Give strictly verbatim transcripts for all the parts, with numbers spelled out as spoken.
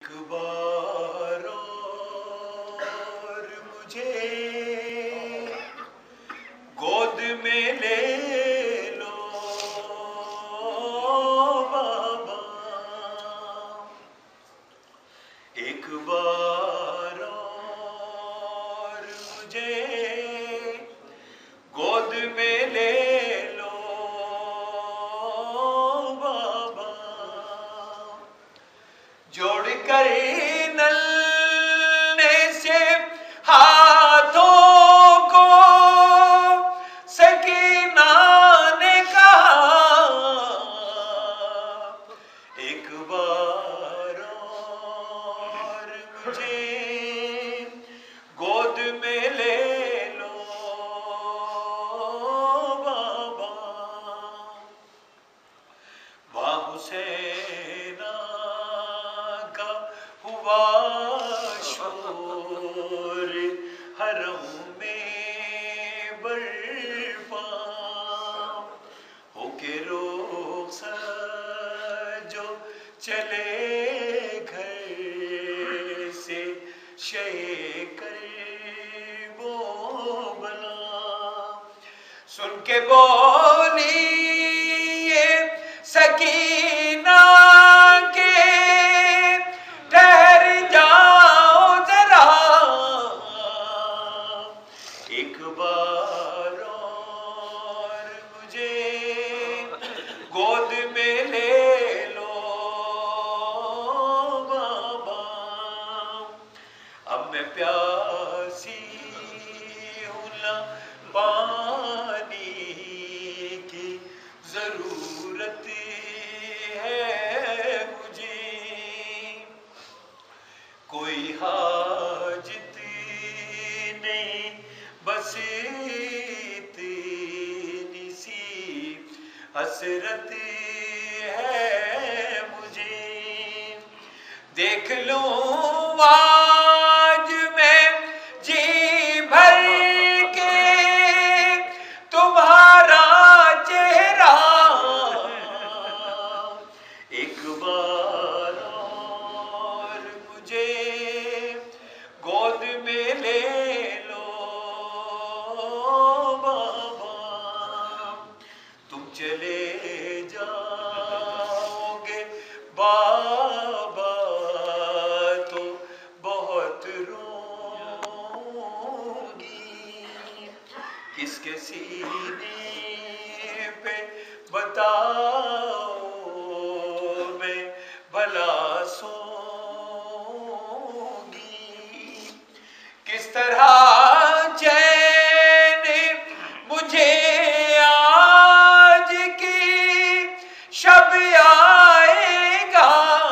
एक बार और मुझे गोद में ले लो बाबा, एक बार और मुझे गोद में ले लो बाबा, जोड़ कर नन्हे से हाथों को सकीना ने कहा, एक बार और मुझे गोद में ले लो बाबा। वाह हुसैना का हुआ शोर हरम में बर्पा, होके रुखसत जो चले घर से शे कर वो बला, सुन के बोली ये सकीना के ठहर जाओ जरा, एक बार और मुझे गोद में ले लो बाबा। अब मैं प्यासी हूँ ना पानी की जरूरत है मुझे, कोई हाजत नहीं बस इतनी सी हसरत है मुझे, देख लूं आज मैं जी भर के तुम्हारा चेहरा, एक बार और मुझे गोद में ले लो बाबा। तुम चले जाओगे बाबा तो बहुत रोऊंगी, किसके सीने पे बताओ मैं भला सोऊंगी, किस तरह चैन मुझे आज की शब आएगा,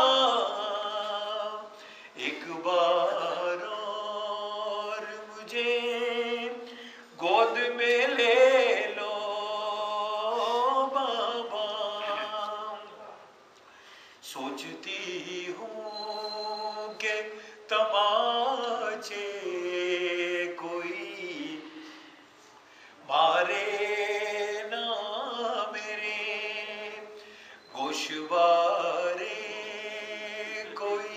एक बार और मुझे गोद में ले लो बाबा। सोचती हूँ कि तमाचे कोई मारे ना मेरे, गोशवारे कोई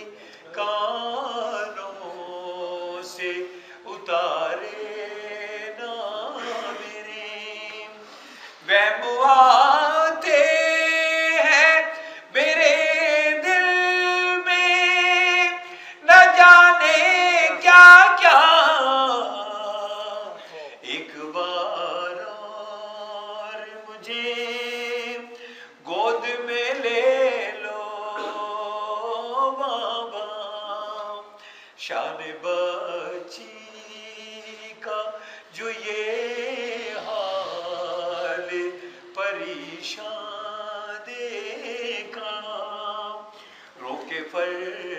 कानों से उतारे ना मेरे, वहम आते हैं मेरे दिल में न जाने क्या क्या, एक बार और मुझे गोद में ले लो बाबा। शान बच्ची का जो ये हाल परेशान देखा, रोके फर